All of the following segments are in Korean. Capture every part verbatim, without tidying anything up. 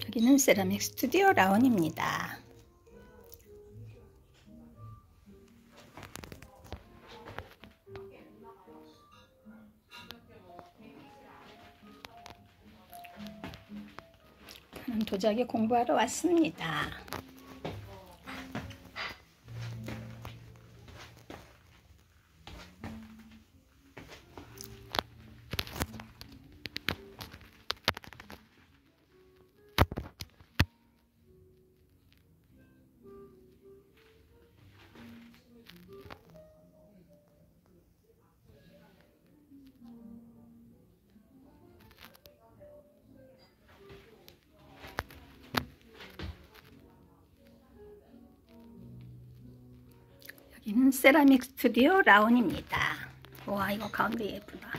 여기는 세라믹 스튜디오 라온입니다. 저는 도자기 공부하러 왔습니다. 여기는 세라믹 스튜디오 라온입니다. 와, 이거 가운데 예쁘다.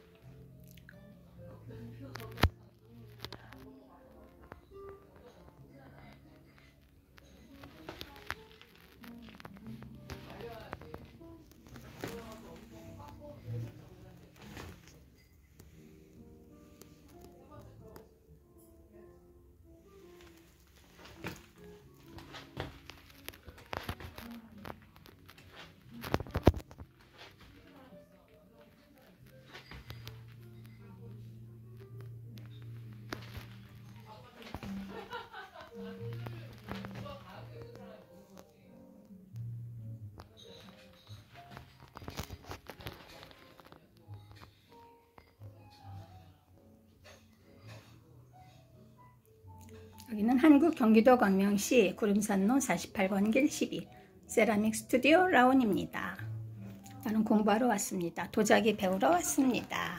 여기는 한국 경기도 광명시 구름산로 사십팔 번 길 십이 세라믹 스튜디오 라온입니다. 나는 공부하러 왔습니다. 도자기 배우러 왔습니다.